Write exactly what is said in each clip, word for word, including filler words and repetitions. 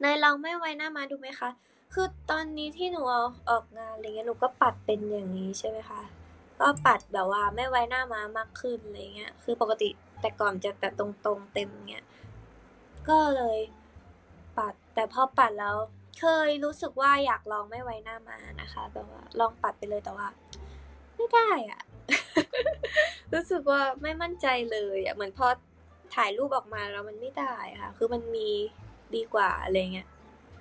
นายลองไม่ไว้หน้าม้าดูไหมคะคือตอนนี้ที่หนูเอาออกงานอะไรเงี้ยหนูก็ปัดเป็นอย่างนี้ใช่ไหมคะก็ปัดแบบว่าไม่ไว้หน้าม้ามากขึ้นอะไรเงี้ยคือปกติแต่ก่อนจะแต่ตรงๆเต็มเงี้ยก็เลยปัดแต่พอปัดแล้วเคยรู้สึกว่าอยากลองไม่ไว้หน้าม้านะคะแบบว่าลองปัดไปเลยแต่ว่าไม่ได้อะ รู้สึกว่าไม่มั่นใจเลยอะเหมือนพอถ่ายรูปออกมาแล้วมันไม่ได้ค่ะคือมันมีดีกว่าอะไรเงี้ย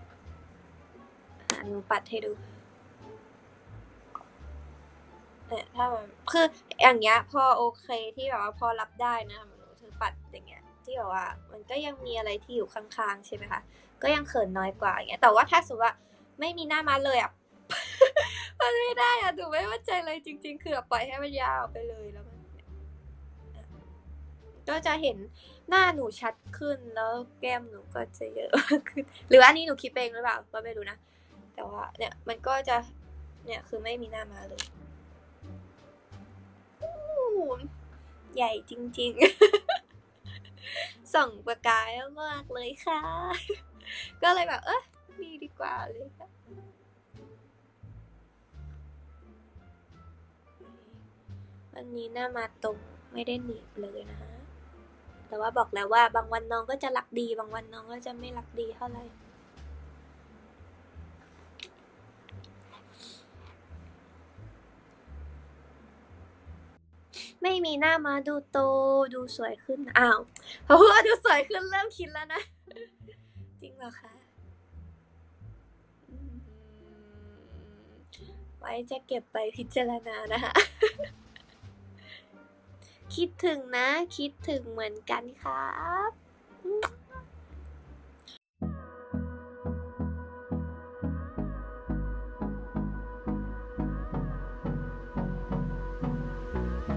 หนูปัดให้ดูเนี่ยถ้ามันคืออย่างเงี้ยพอโอเคที่แบบว่าพอรับได้นะหนูถือปัดอย่างเงี้ยที่แบบว่ามันก็ยังมีอะไรที่อยู่ข้างๆใช่ไหมคะก็ยังเขินน้อยกว่าอย่างเงี้ยแต่ว่าถ้าสมมติว่าไม่มีหน้ามาเลยอ่ะ มันไม่ได้อ่ะหนูไม่มั่นใจเลยจริงๆคือปล่อยให้มันยาวไปเลยแล้วมันก็จะเห็นหน้าหนูชัดขึ้นแล้วแก้มหนูก็จะเยอะขึ้นหรือว่านี่หนูคิดเองหรือเปล่าก็ไม่รู้นะแต่ว่าเนี่ยมันก็จะเนี่ยคือไม่มีหน้ามาเลยใหญ่จริงๆ ส่องประกายมากเลยค่ะ ก็เลยแบบเออมีดีกว่าเลยค่ะวันนี้หน้ามาตรงไม่ได้หนีบเลยนะคะแต่ว่าบอกแล้วว่าบางวันน้องก็จะรักดีบางวันน้องก็จะไม่รักดีเท่าไหร่ไม่มีหน้ามาดูโตดูสวยขึ้นอ้าวเพราะว่าดูสวยขึ้นเริ่มคิดแล้วนะจริงเหรอคะไว้จะเก็บไปพิจารณานะคะคิดถึงนะคิดถึงเหมือนกันครับ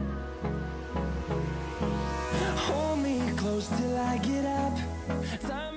Hold me close till I get up. Time